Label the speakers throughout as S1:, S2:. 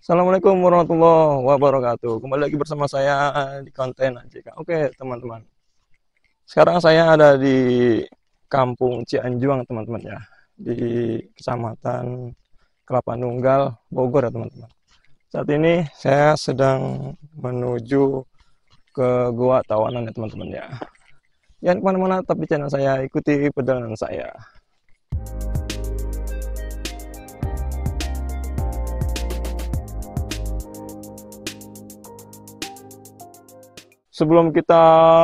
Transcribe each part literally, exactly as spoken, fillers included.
S1: Assalamualaikum warahmatullahi wabarakatuh. Kembali lagi bersama saya di konten A J K. Oke, teman-teman. Sekarang saya ada di Kampung Cianjuang, teman-teman ya. Di Kecamatan Kelapa Nunggal, Bogor ya, teman-teman. Saat ini saya sedang menuju ke Gua Tawanan ya, teman-teman ya. Jangan kemana-mana, tapi channel saya, ikuti perjalanan saya. Sebelum kita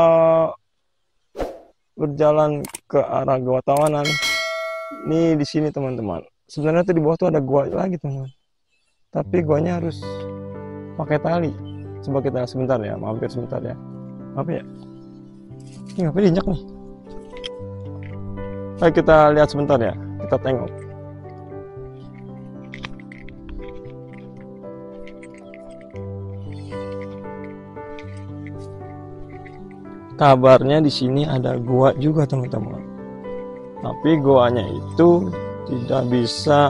S1: berjalan ke arah Gua Tawanan, ini di sini teman-teman. Sebenarnya tuh di bawah tuh ada gua lagi teman-teman. Tapi guanya harus pakai tali. Coba kita sebentar ya, mampir sebentar ya. Apa ya? Ini ngapain diinjak nih? Ayo kita lihat sebentar ya. Kita tengok. Kabarnya di sini ada gua juga teman-teman. Tapi guanya itu tidak bisa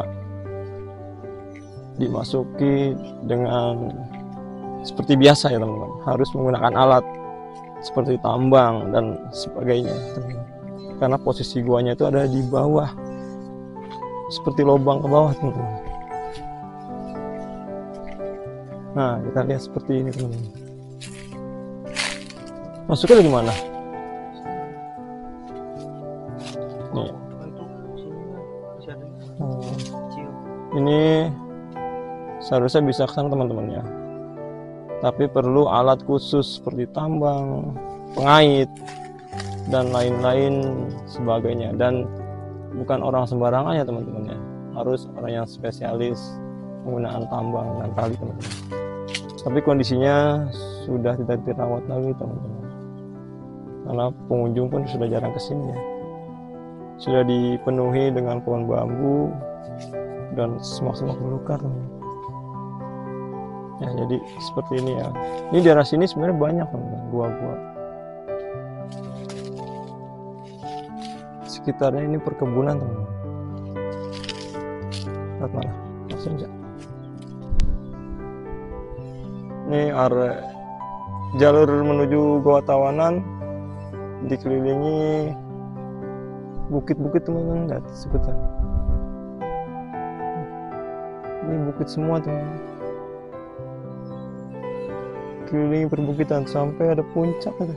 S1: dimasuki dengan seperti biasa ya teman-teman. Harus menggunakan alat seperti tambang dan sebagainya. Teman-teman. Karena posisi guanya itu ada di bawah, seperti lubang ke bawah teman-teman. Nah kita lihat seperti ini teman-teman. Masuknya dari mana? Nih. Oh. Ini seharusnya bisa ke sana teman-teman ya. Tapi perlu alat khusus seperti tambang, pengait, dan lain-lain sebagainya. Dan bukan orang sembarangan ya teman-teman ya. Harus orang yang spesialis penggunaan tambang dan tali teman-teman. Tapi kondisinya sudah tidak dirawat lagi teman-teman. Karena pengunjung pun sudah jarang kesini ya. Sudah dipenuhi dengan pohon bambu dan semak-semak belukar. Ya jadi seperti ini ya. Ini daerah sini sebenarnya banyak teman-teman, gua-gua. Sekitarnya ini perkebunan teman-teman. Lihat mana? Langsung aja. Ini area jalur menuju Gua Tawanan. Dikelilingi bukit-bukit teman-teman, lihat sekitar. Ini bukit semua teman-teman. Kelilingi perbukitan sampai ada puncak ada.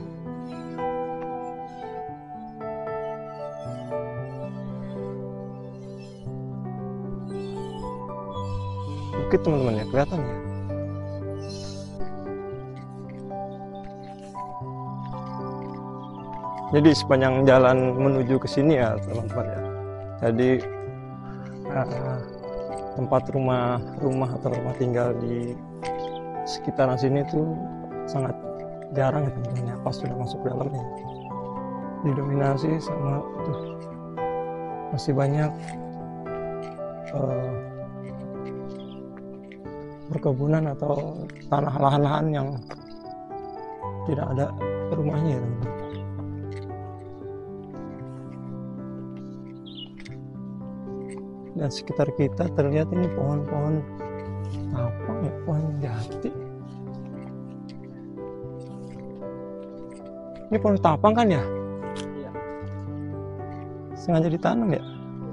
S1: Bukit teman-teman ya, kelihatan ya. Jadi sepanjang jalan menuju ke sini ya teman-teman ya. Jadi uh, tempat rumah-rumah atau rumah tinggal di sekitaran sini tuh sangat jarang ya teman-teman ya. Pas sudah masuk ke dalamnya didominasi sama tuh masih banyak uh, perkebunan atau tanah lahan-lahan yang tidak ada rumahnya ya teman-teman. Dan sekitar kita terlihat ini pohon-pohon apa ya, pohon jati. Ini pohon tapang kan ya? Iya. Sengaja ditanam ya?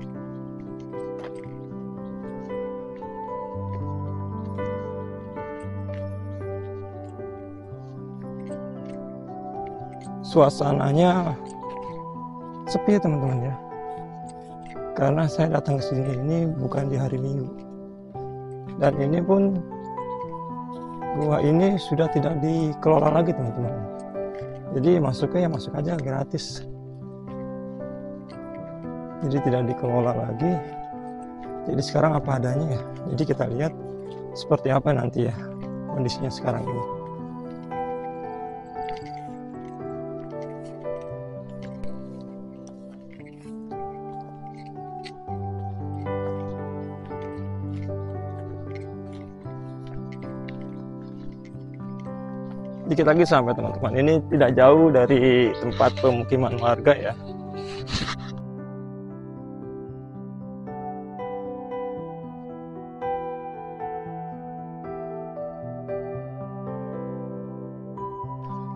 S1: Suasananya sepi ya teman-teman ya. Karena saya datang ke sini ini bukan di hari Minggu. Dan ini pun gua ini sudah tidak dikelola lagi teman-teman. Jadi masuknya ya masuk aja gratis. Jadi tidak dikelola lagi. Jadi sekarang apa adanya ya. Jadi kita lihat seperti apa nanti ya kondisinya sekarang ini. Dikit lagi sampai teman-teman. Ini tidak jauh dari tempat pemukiman warga ya.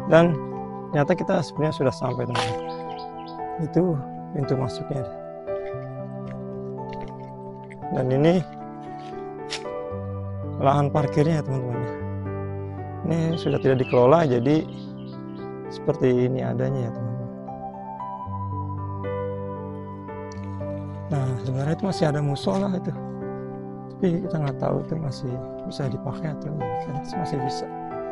S1: Dan ternyata kita sebenarnya sudah sampai, teman-teman. Itu pintu masuknya. Dan ini lahan parkirnya, teman-teman. Ini sudah tidak dikelola, jadi seperti ini adanya ya, teman-teman. Nah, sebenarnya itu masih ada musola itu, tapi kita nggak tahu itu masih bisa dipakai atau masih bisa.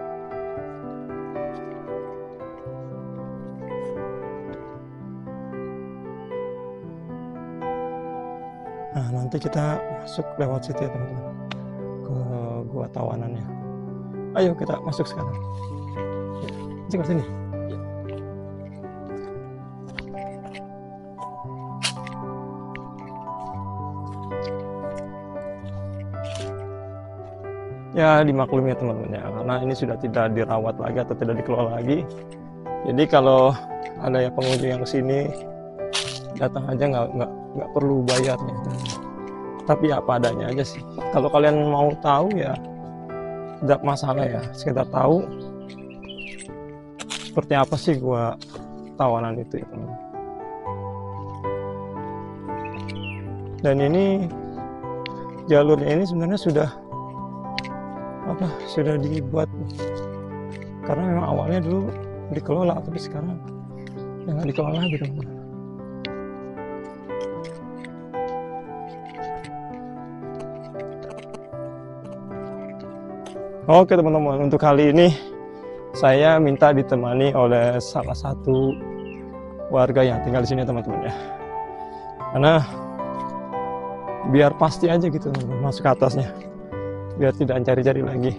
S1: Nah, nanti kita masuk lewat situ ya, teman-teman, ke Gua Tawanannya. Ayo kita masuk sekarang. Ya, ke sini. Ya, dimaklumi ya, teman-teman ya, karena ini sudah tidak dirawat lagi atau tidak dikelola lagi. Jadi kalau ada ya pengunjung yang kesini, datang aja, nggak nggak nggak perlu bayar ya. Tapi apa adanya aja sih. Kalau kalian mau tahu ya tidak masalah ya, sekedar tahu seperti apa sih Gua Tawanan itu ya, teman. Dan ini jalurnya ini sebenarnya sudah apa sudah dibuat, karena memang awalnya dulu dikelola, tapi sekarang ya nggak dikelola lagi, teman. Oke, teman-teman, untuk kali ini saya minta ditemani oleh salah satu warga yang tinggal di sini, teman-teman ya. Karena biar pasti aja gitu, teman-teman, masuk ke atasnya, biar tidak cari-cari lagi.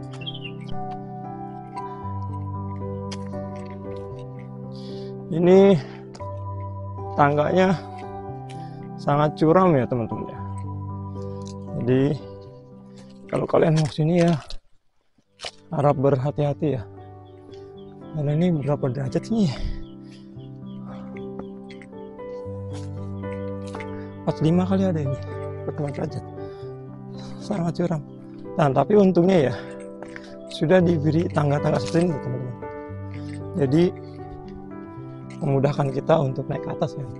S1: Ini tangganya sangat curam ya, teman-teman ya. Jadi kalau kalian mau sini ya harap berhati-hati ya. Karena ini berapa derajat nih? empat puluh lima kali ada ini, empat puluh lima derajat. Sangat curam. Nah, tapi untungnya ya sudah diberi tangga-tangga seperti ini, teman-teman. Jadi memudahkan kita untuk naik ke atas ya.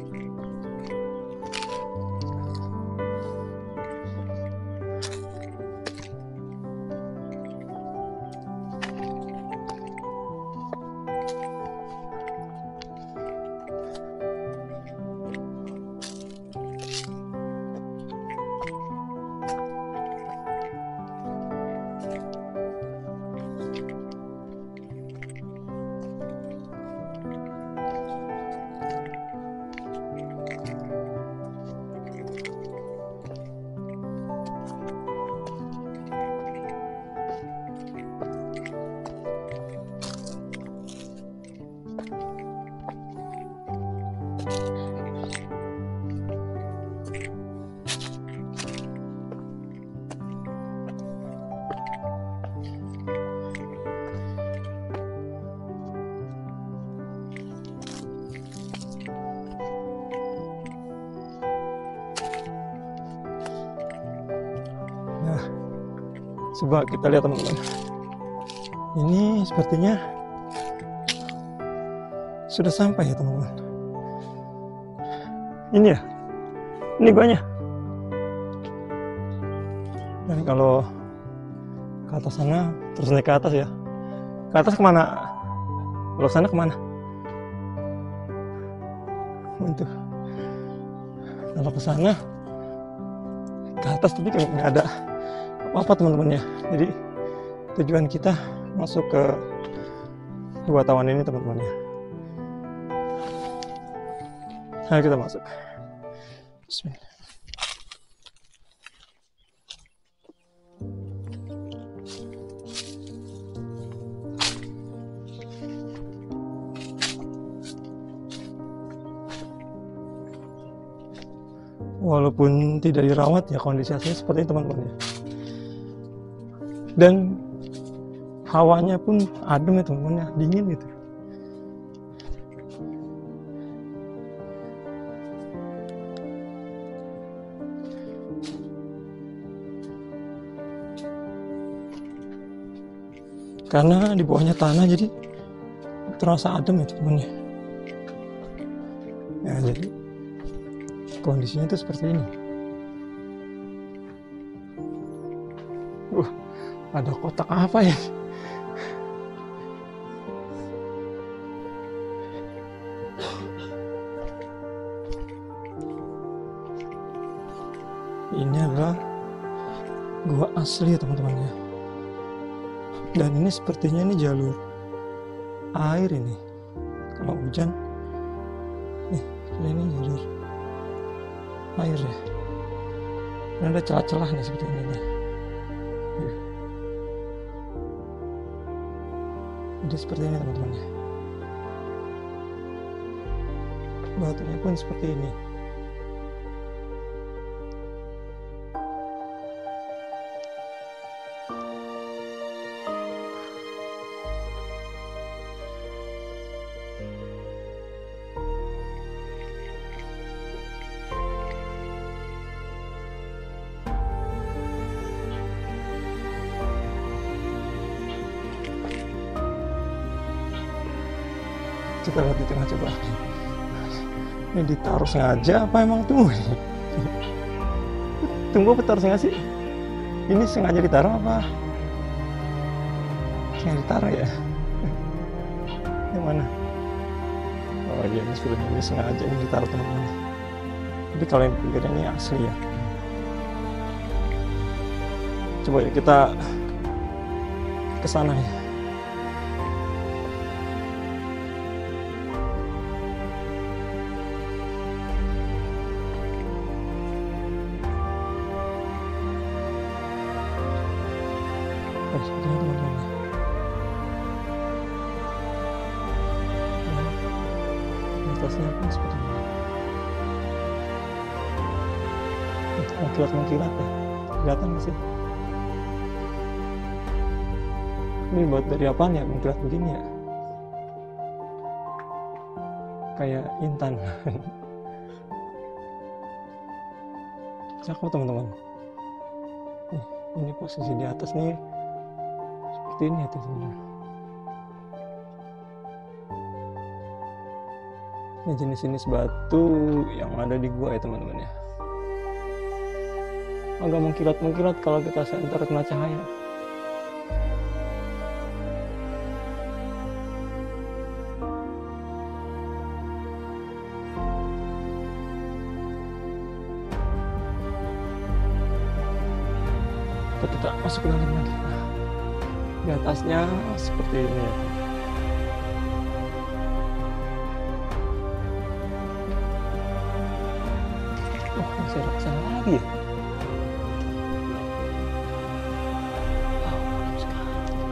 S1: Nah, coba kita lihat, teman-teman. Ini sepertinya sudah sampai ya, teman-teman. Ini ya, ini guanya. Dan kalau ke atas sana terus naik ke atas ya. Ke atas kemana? Kalau sana kemana? Untuk kalau ke sana ke atas, tapi kayak nggak ada apa-apa, teman-teman ya. Jadi tujuan kita masuk ke Gua Tawanan ini, teman-teman ya. Ayo kita masuk. Bismillah. Walaupun tidak dirawat ya, kondisi aslinya seperti ini, teman-teman ya. Dan hawanya pun adem ya, teman-teman ya, dingin gitu. Karena di bawahnya tanah, jadi terasa adem ya teman-teman. Ya, jadi kondisinya itu seperti ini. Uh, ada kotak apa ya? Ini adalah gua asli ya teman-teman ya. Dan ini sepertinya ini jalur air ini. Kalau hujan, nih ini jalur air ya. Dan ada celah-celah nih seperti ini nih. Jadi seperti ini teman-teman ya. Batunya pun seperti ini. Kita lihat di tengah coba. Ini ditaruh sengaja apa emang tunggu nih? Tunggu apa taruh sengaja sih? Ini sengaja ditaruh apa? Sengaja ditaruh ya? Yang mana? Oh iya, ini sudah ini sengaja ini ditaruh teman-teman. Tapi kalau yang pikirnya ini asli ya. Coba ya kita ke sana ya. Oh, seperti itu teman-teman. Nah, atasnya pun seperti ini. Mengkilat-mengkilat ya. Kelihatan nggak sih? Ini buat dari apaan ya mengkilat begini ya? Kayak intan. Cakep teman-teman. Ini posisi di atas nih. Seperti ini ya teman-teman. Ini jenis-jenis batu yang ada di gua ya teman-teman ya. Agak mengkilat-mengkilat kalau kita senter kena cahaya. Kita masuk ke dalam lagi. Nah, di atasnya seperti ini ya. Oh, masih ada kesana lagi ya. Oh, malam sekali.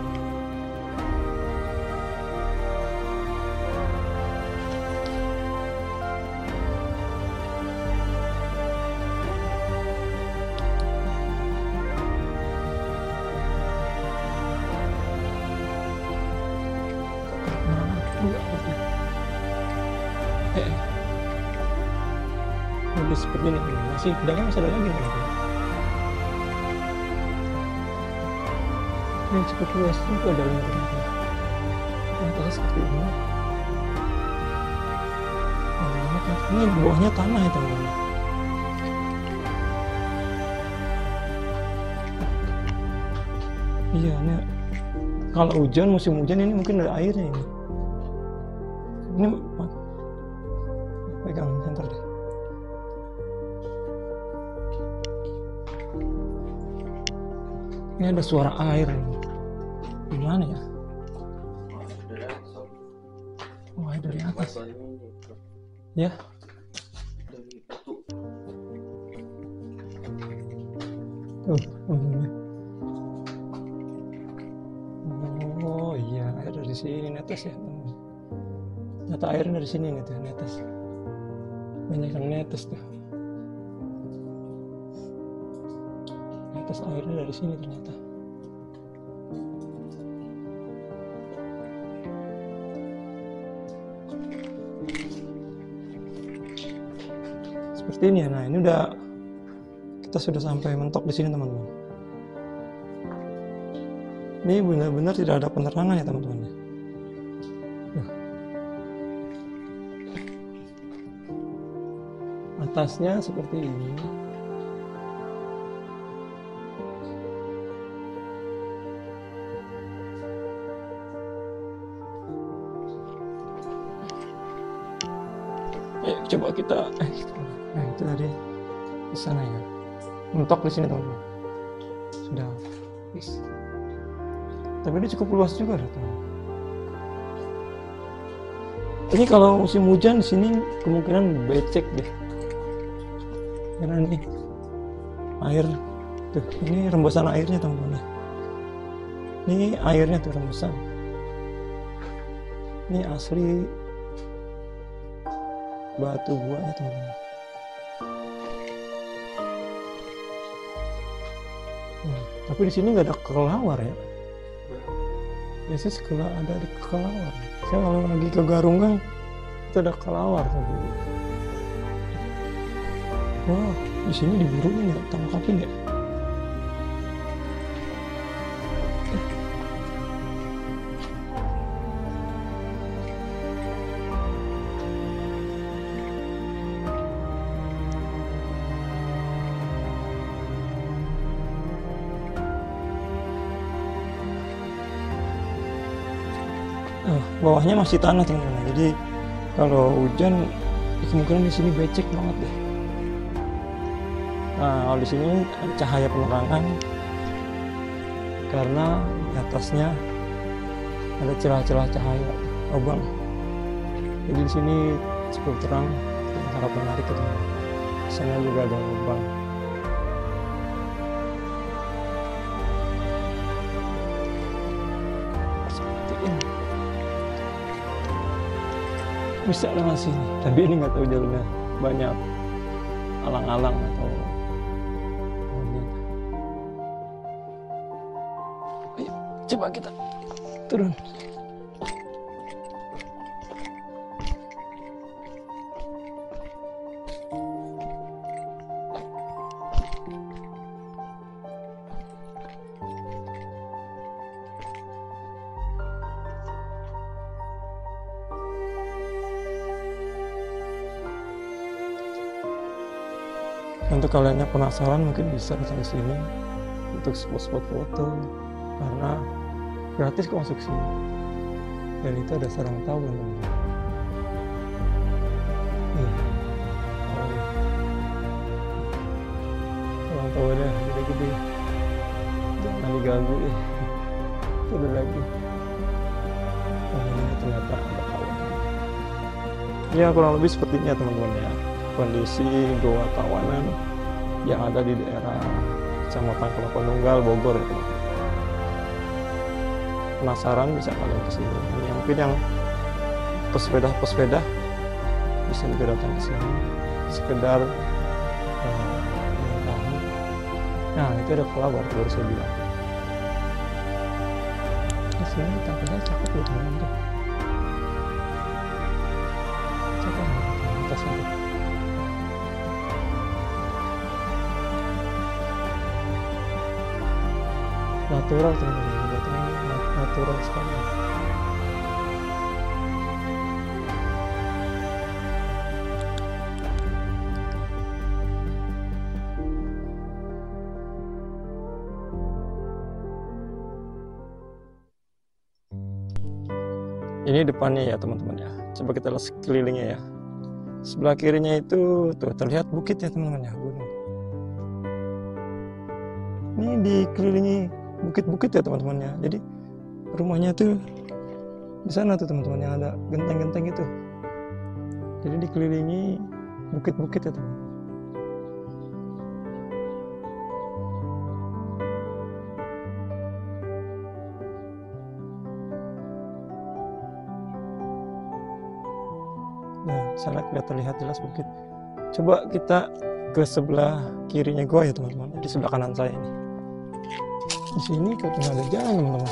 S1: Eh, lebih seperti ini masih pedangnya masih ada lagi nih. Ini cukup luas juga dalam ternyata. Ternyata seperti ini. Oh, ini bawahnya tanah ya teman-teman. Iya, ini kalau hujan musim hujan ini mungkin ada airnya ini. Ini pegang center deh. Ini ada suara air. Gimana ya? Oh, air dari atas. Ya. Tuh, oh iya, air dari sini netes ya. Ternyata airnya dari sini nih tuh, netes. Banyak yang netes tuh. Netes airnya dari sini ternyata. Seperti ini ya. Nah, ini udah kita sudah sampai mentok di sini teman-teman. Ini benar-benar tidak ada penerangan ya teman-teman. atasnya seperti ini. Ayo coba kita, eh, nah itu tadi di sana ya. Mentok di sini teman-teman. Sudah, bis. Tapi ini cukup luas juga teman. Ini kalau musim hujan di sini kemungkinan becek deh. Karena ini air tuh, ini rembesan airnya teman-teman. Ini airnya tuh rembesan. Ini asli batu buahnya teman-teman. Hmm, tapi di sini nggak ada kelelawar ya. Biasanya sekolah ada di kelelawar. Saya kalau lagi ke Garunggang itu ada kelelawar tadi. Wah, di sini diburuin ya, tangkapin ya. Nah, bawahnya masih tanah teman-teman. Jadi kalau hujan kemungkinan di sini becek banget deh. Nah, kalau di sini cahaya penerangan karena di atasnya ada celah-celah cahaya lubang. Jadi di sini cukup terang, sangat menarik teman-teman. Di sana juga ada lubang. Seperti ini. Bisa lewat sini, tapi ini nggak tahu jalurnya, banyak alang-alang atau ayo coba kita turun. Untuk kalian yang penasaran mungkin bisa datang ke sini untuk spot-spot foto karena gratis kok masuk sini. Dan itu ada sarang tawon. Nih, sarang tawonnya gede-gede. Jangan diganggu ya. Turun lagi. Oh, ini ternyata ada tawon. Ya kurang lebih seperti ini ya teman-teman ya. Kondisi Goa Tawanan yang ada di daerah Kecamatan Kelapa Nunggal, Bogor ya teman-teman. Penasaran bisa kalian kesini. Ini mungkin yang pesepeda-pesepeda bisa juga datang ke sini sekedar uh, nah itu ada kelawar baru saya bilang. Di sini tampilnya cakep loh teman-teman. Cakep atasnya. Natural teman-teman, batunya natural sekali. Ini depannya ya teman-teman ya. Coba kita lihat sekelilingnya ya. Sebelah kirinya itu tuh terlihat bukit ya teman-teman ya, gunung. Ini dikelilingi bukit-bukit ya teman-teman ya. Jadi rumahnya tuh di sana tuh teman-teman yang ada genteng-genteng itu. Jadi dikelilingi bukit-bukit ya teman. Nah, sana kelihatan terlihat jelas bukit. Coba kita ke sebelah kirinya gua ya teman-teman. Di sebelah kanan saya ini. Di sini katanya ada jalan teman-teman.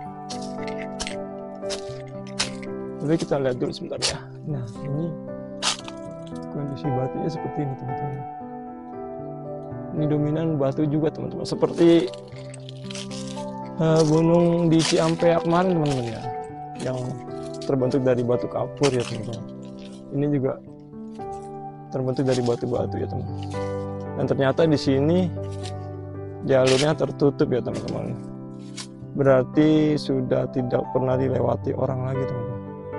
S1: Tapi kita lihat dulu sebentar ya. Nah ini kondisi batunya seperti ini teman-teman. Ini dominan batu juga teman-teman. Seperti uh, gunung di Ciampea kemarin teman-teman ya. Yang terbentuk dari batu kapur ya teman-teman. Ini juga terbentuk dari batu-batu ya teman. Dan ternyata di sini jalurnya tertutup ya teman-teman. Berarti sudah tidak pernah dilewati orang lagi teman-teman.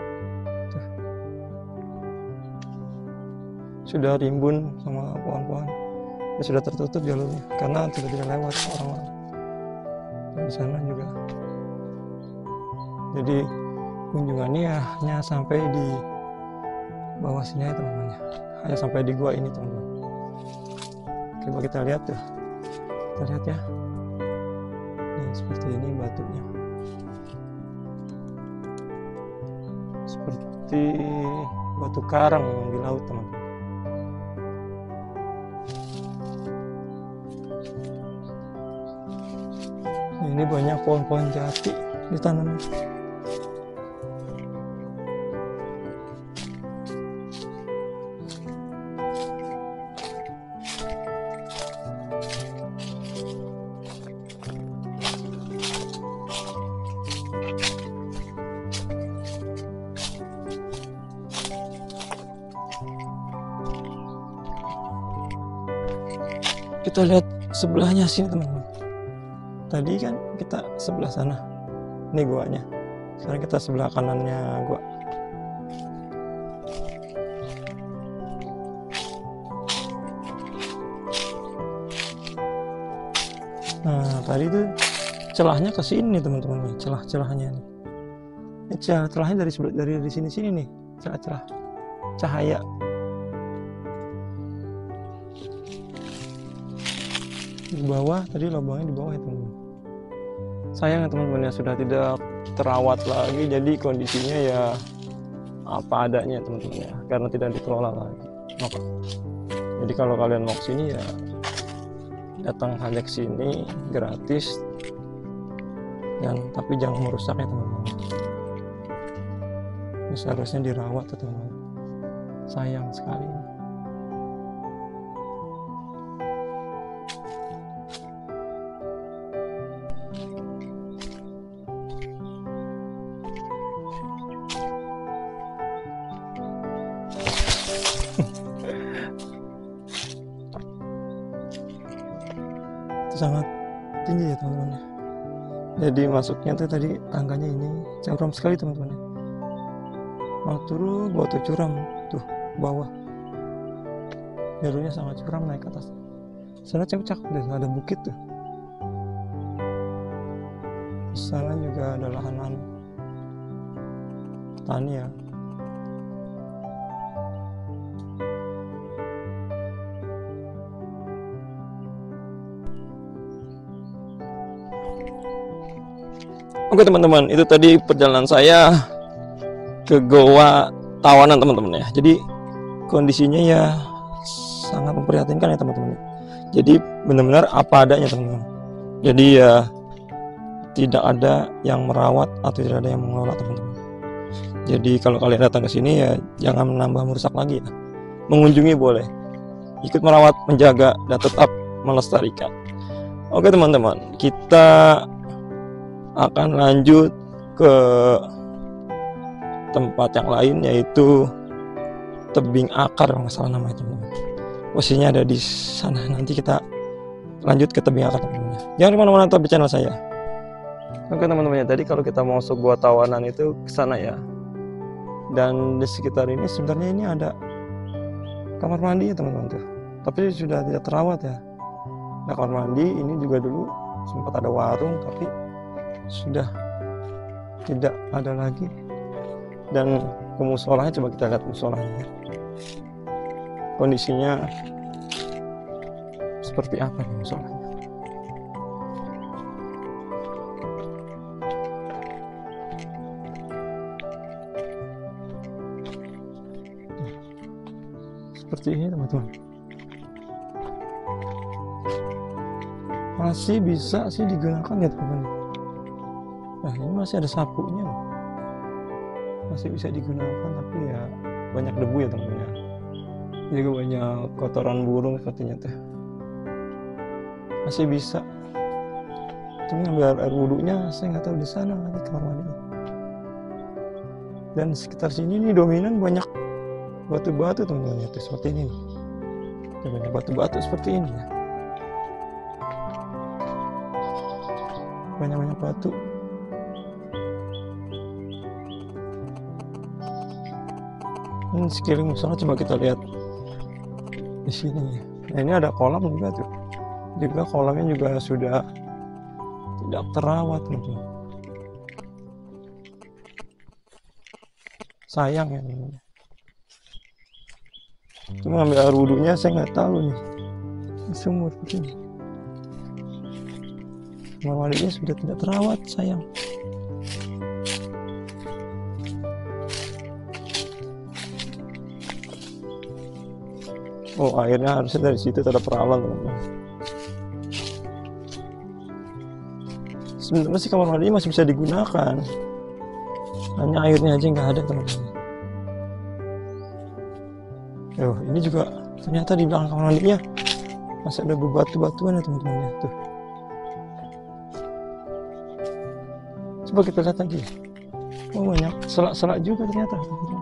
S1: Sudah rimbun sama pohon-pohon, ya sudah tertutup jalurnya karena tidak tidak lewat orang-orang. Di sana juga. Jadi kunjungannya ya hanya sampai di bawah sini ya teman-teman. Hanya sampai di gua ini teman-teman. Coba kita lihat tuh. Kita lihat ya. Ini seperti ini batunya. Seperti batu karang di laut teman-teman. Ini banyak pohon-pohon jati ditanam. Kita lihat sebelahnya sini teman-teman. Tadi kan kita sebelah sana, ini guanya. Sekarang kita sebelah kanannya gua. Nah tadi tuh celahnya ke sini teman-teman nih, celah-celahnya nih. Ini celah celahnya dari sebelah dari di sini sini nih, celah-celah cahaya. Di bawah tadi lubangnya di bawah ya teman-teman. Sayang ya teman-teman ya sudah tidak terawat lagi, jadi kondisinya ya apa adanya teman-teman ya, karena tidak dikelola lagi. Maka, jadi kalau kalian mau kesini ya datang saja ke sini gratis, dan tapi jangan merusak ya teman-teman. Ini seharusnya dirawat ya teman-teman. Sayang sekali. Sangat tinggi ya teman-teman. Jadi masuknya tuh tadi tangganya ini curam sekali teman-teman. Mau turun bawa tuh curam tuh bawah. Jalurnya sangat curam naik ke atas. Sana cak-cak deh, ada bukit tuh. Di sana juga ada lahan-lahan petani ya. Oke teman-teman, itu tadi perjalanan saya ke Goa Tawanan teman-teman ya. Jadi kondisinya ya sangat memprihatinkan ya teman-teman. Jadi benar-benar apa adanya teman-teman. Jadi ya tidak ada yang merawat atau tidak ada yang mengelola teman-teman. Jadi kalau kalian datang ke sini ya jangan menambah merusak lagi ya. Mengunjungi boleh, ikut merawat, menjaga, dan tetap melestarikan. Oke teman-teman, kita akan lanjut ke tempat yang lain, yaitu tebing akar kalau nggak salah namanya teman-teman. Posisinya ada di sana. Nanti kita lanjut ke tebing akar teman-teman. Jangan kemana-mana, tetap di channel saya. Oke teman-teman ya, tadi kalau kita mau masuk Gua Tawanan itu ke sana ya. Dan di sekitar ini sebenarnya ini ada kamar mandi ya teman-teman tuh. Tapi sudah tidak terawat ya. Nah kamar mandi ini juga dulu sempat ada warung, tapi sudah tidak ada lagi. Dan ke musolanya, coba kita lihat musolanya. Kondisinya seperti apa nih musolanya? Seperti ini teman-teman. Masih bisa sih digunakan ya teman-teman. Nah ini masih ada sapunya loh. Masih bisa digunakan, tapi ya banyak debu ya teman-teman. Juga banyak kotoran burung sepertinya tuh. Masih bisa. Cuma ngambil air wudhunya saya nggak tahu di sana nanti kamar mandi. Dan sekitar sini nih dominan banyak batu-batu teman-teman ya, tuh seperti ini. Tuh, banyak batu-batu seperti ini ya. Banyak-banyak batu. Ini sekeliling musola coba kita lihat di sini. Nah, ini ada kolam juga tuh. Juga kolamnya juga sudah tidak terawat teman-teman. Sayang ya teman-teman. Cuma ambil air wudhunya saya nggak tahu nih. Sumur begini. Kamar mandinya sudah tidak terawat, sayang. Oh, airnya harusnya dari situ ada perawan teman-teman. Sebenarnya sih kamar mandinya masih bisa digunakan, hanya airnya aja nggak ada teman-teman. Oh, ini juga ternyata di belakang kamar mandinya masih ada bebatu-batuan ya teman-teman ya. Tuh. Coba kita lihat lagi. Oh, banyak selak-selak juga ternyata teman-teman.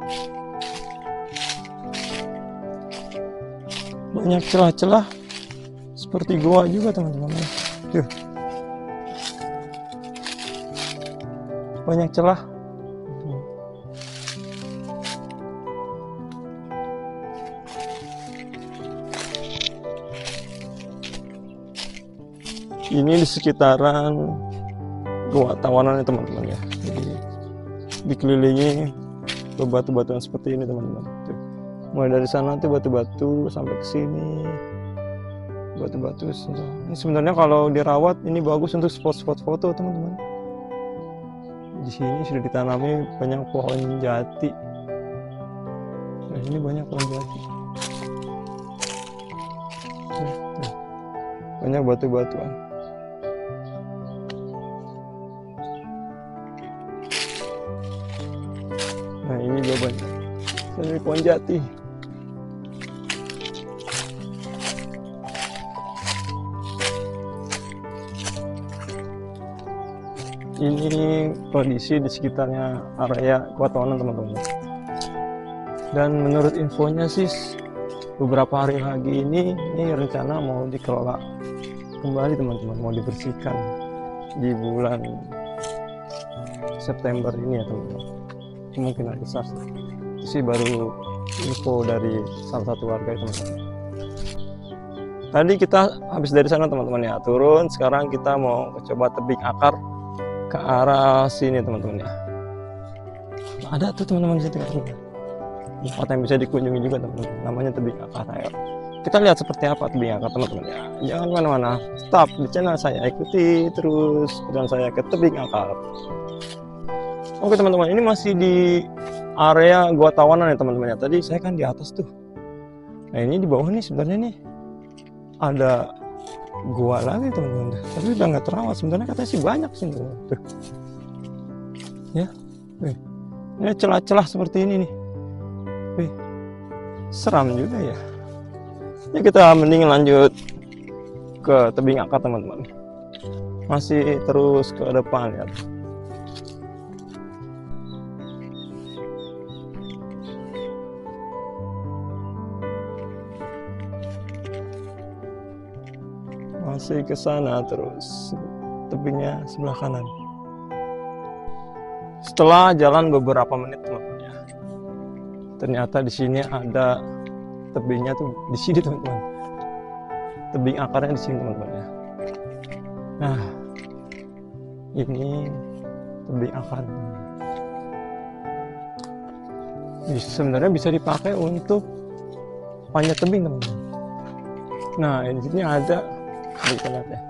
S1: Banyak celah-celah seperti goa juga teman-teman. Tuh. Banyak celah. Ini di sekitaran Goa Tawanan ya teman-teman ya. Jadi dikelilingi batu-batuan seperti ini teman-teman. Mulai dari sana tuh batu-batu sampai ke sini. Batu-batu. Ini sebenarnya kalau dirawat ini bagus untuk spot-spot foto teman-teman. Di sini sudah ditanami banyak pohon jati. Nah, ini banyak pohon jati. Banyak batu-batuan. Nah, ini juga banyak. Ini pohon jati. Ini kondisi di sekitarnya area Goa Tawanan teman-teman. Dan menurut infonya sih beberapa hari lagi ini ini rencana mau dikelola kembali teman-teman, mau dibersihkan di bulan September ini ya teman-teman. Kemungkinan besar sih. Itu sih baru info dari salah satu warga teman-teman. Tadi kita habis dari sana teman-teman ya, turun. Sekarang kita mau coba tebing akar ke arah sini teman-teman ya. Ada tuh teman-teman di situ katanya. Tempat yang bisa dikunjungi juga teman-teman. Namanya tebing akar. Ayo kita lihat seperti apa tebing akar teman-teman ya. Jangan kemana-mana. Stop di channel saya, ikuti terus dan saya ke tebing akar. Oke teman-teman, ini masih di area Goa Tawanan ya teman-teman ya. Tadi saya kan di atas tuh. Nah ini di bawah nih sebenarnya nih ada gua lagi teman-teman. Tapi udah nggak terawat. Sebenarnya katanya sih banyak sih teman-teman. Tuh. Ya, Wih. Ini celah-celah seperti ini nih. Wih. Seram juga ya. Ya kita mending lanjut ke tebing akar teman-teman. Masih terus ke depan ya. Masih ke sana terus, tebingnya sebelah kanan. Setelah jalan beberapa menit teman-teman ya, ternyata di sini ada tebingnya tuh di sini teman-teman. Tebing akarnya di sini teman-teman ya. Nah, ini tebing akar. Ini sebenarnya bisa dipakai untuk panjat tebing teman-teman. Nah, di sini ada. Kita lihat ya.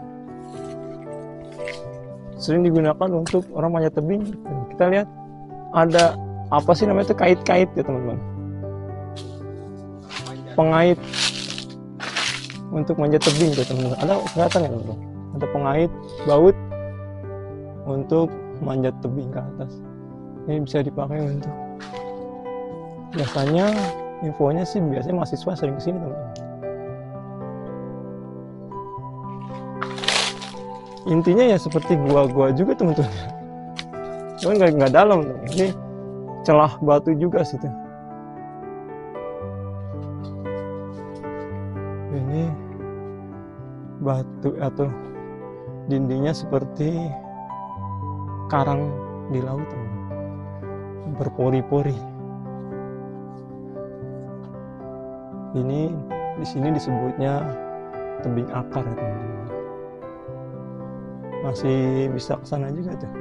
S1: Sering digunakan untuk orang manjat tebing. Kita lihat ada apa sih namanya itu kait-kait ya teman-teman. Pengait untuk manjat tebing ya teman-teman. Ada kelihatan ya teman-teman. Ada pengait baut untuk manjat tebing ke atas. Ini bisa dipakai untuk. Biasanya infonya sih biasanya mahasiswa sering kesini teman-teman. Intinya ya seperti gua-gua juga teman-teman. Cuman nggak nggak dalam, ini celah batu juga situ. batu atau dindingnya seperti karang di laut, berpori-pori. Ini di sini disebutnya tebing akar ya teman-teman. Masih bisa ke sana juga tuh.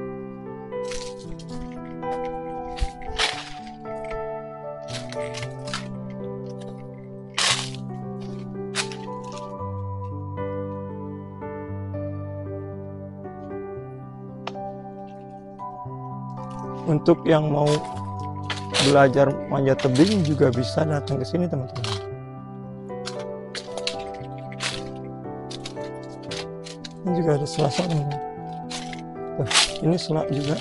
S1: Untuk yang mau belajar manjat tebing juga bisa datang ke sini teman-teman. Ini juga ada selasar teman-teman. Tuh, ini selak juga.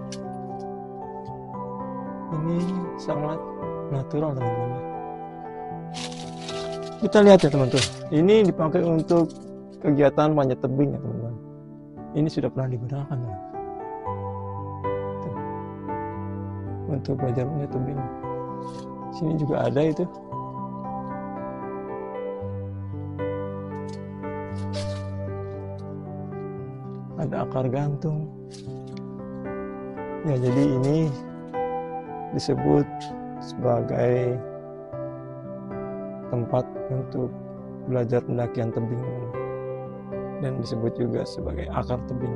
S1: Ini sangat natural teman-teman. Kita lihat ya teman-teman. Ini dipakai untuk kegiatan manjat tebing ya teman-teman. Ini sudah pernah digunakan teman. Untuk belajar manjat tebing. Sini juga ada itu. Ada akar gantung. Ya, jadi ini disebut sebagai tempat untuk belajar pendakian tebing dan disebut juga sebagai akar tebing.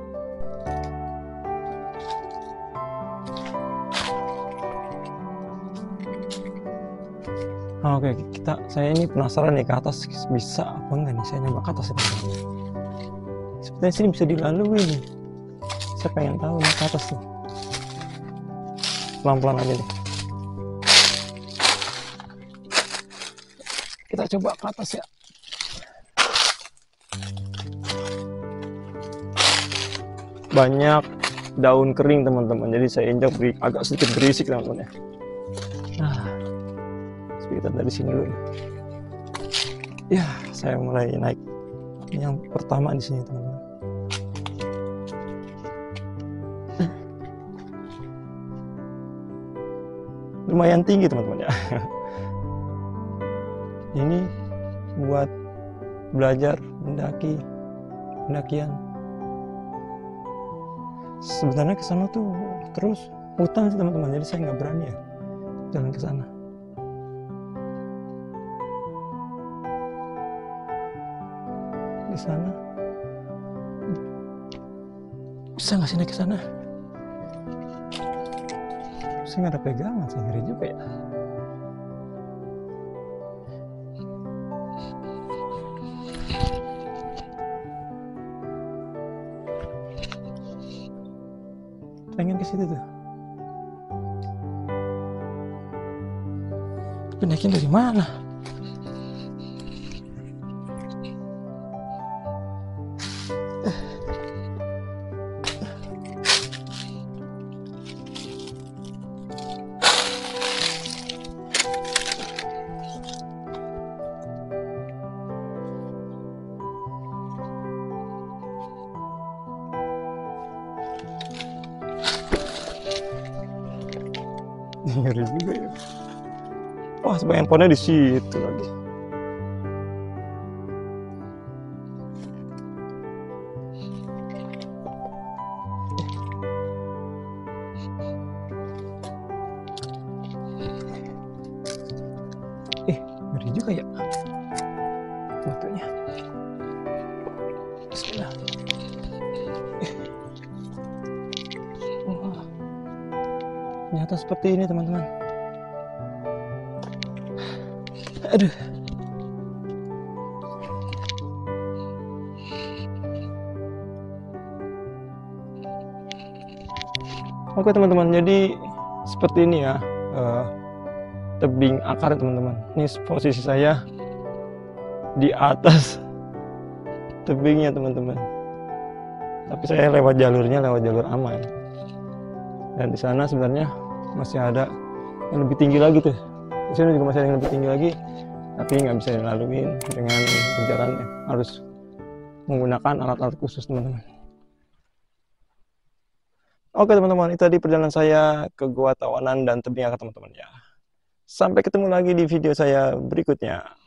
S1: Oke, kita saya ini penasaran nih ke atas bisa apa enggak nih, saya nyoba ke atas ini. Sepertinya sini bisa dilalui nih. Saya pengen tahu nih ke atas tuh. Pelan-pelan aja deh. Kita coba ke atas ya. Banyak daun kering teman-teman, jadi saya injak beri, agak sedikit berisik teman-teman ya. Nah, kita dari sini dulu. Ya, saya mulai naik. Yang pertama di sini teman-teman. Lumayan tinggi teman-teman ya. Ini buat belajar mendaki, pendakian. Sebenarnya ke sana tuh terus hutan sih teman-teman, jadi saya nggak berani ya jalan ke sana. Di sana bisa nggak sih naik ke sana? Saya nggak ada pegangan, saya ngeri juga ya. Pengen ke situ tuh. Tapi naikin dari mana? Ngeri juga ya. Wah, sebagian pohonnya di situ lagi. Eh, ngeri juga ya batunya. Bismillah. Eh. Wah. Ternyata seperti ini teman-teman. Aduh. Oke teman-teman, jadi seperti ini ya uh, tebing akar teman-teman. Ini posisi saya di atas tebingnya teman-teman. Tapi saya lewat jalurnya, lewat jalur aman. Dan di sana sebenarnya masih ada yang lebih tinggi lagi tuh. Di sini juga masih ada yang lebih tinggi lagi, tapi nggak bisa dilaluin dengan jalannya. Harus menggunakan alat-alat khusus teman-teman. Oke teman-teman, itu tadi perjalanan saya ke Gua Tawanan dan tebing akar teman-teman ya. Sampai ketemu lagi di video saya berikutnya.